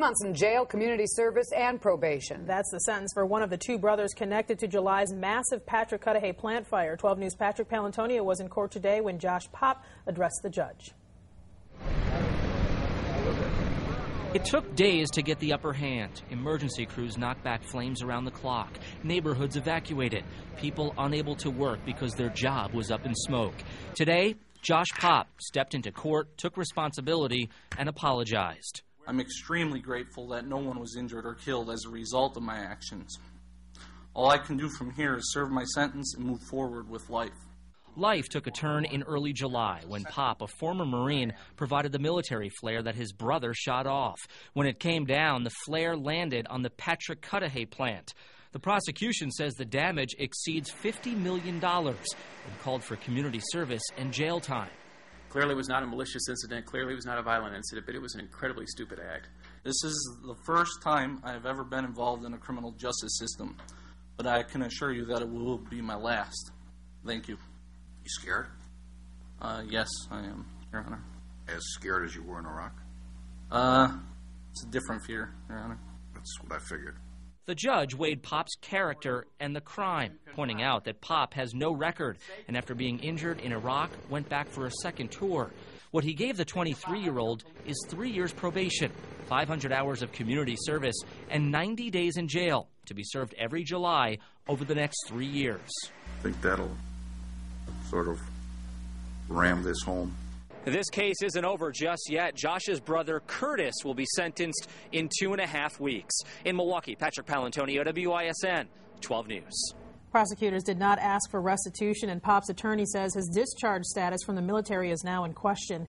Months in jail, community service, and probation. That's the sentence for one of the two brothers connected to July's massive Patrick Cudahy plant fire. 12 News' Patrick Palantonio was in court today when Josh Pop addressed the judge. It took days to get the upper hand. Emergency crews knocked back flames around the clock. Neighborhoods evacuated. People unable to work because their job was up in smoke. Today, Josh Pop stepped into court, took responsibility, and apologized. I'm extremely grateful that no one was injured or killed as a result of my actions. All I can do from here is serve my sentence and move forward with life. Life took a turn in early July when Pop, a former Marine, provided the military flare that his brother shot off. When it came down, the flare landed on the Patrick Cudahy plant. The prosecution says the damage exceeds $50 million and called for community service and jail time. Clearly it was not a malicious incident, clearly it was not a violent incident, but it was an incredibly stupid act. This is the first time I have ever been involved in a criminal justice system, but I can assure you that it will be my last. Thank you. You scared? Yes, I am, Your Honor. As scared as you were in Iraq? It's a different fear, Your Honor. That's what I figured. The judge weighed Pop's character and the crime, pointing out that Pop has no record and after being injured in Iraq, went back for a second tour. What he gave the 23-year-old is 3 years probation, 500 hours of community service, and 90 days in jail to be served every July over the next 3 years. I think that'll sort of ram this home. This case isn't over just yet. Josh's brother Curtis will be sentenced in 2.5 weeks. In Milwaukee, Patrick Palantonio, WISN, 12 News. Prosecutors did not ask for restitution, and Pop's attorney says his discharge status from the military is now in question.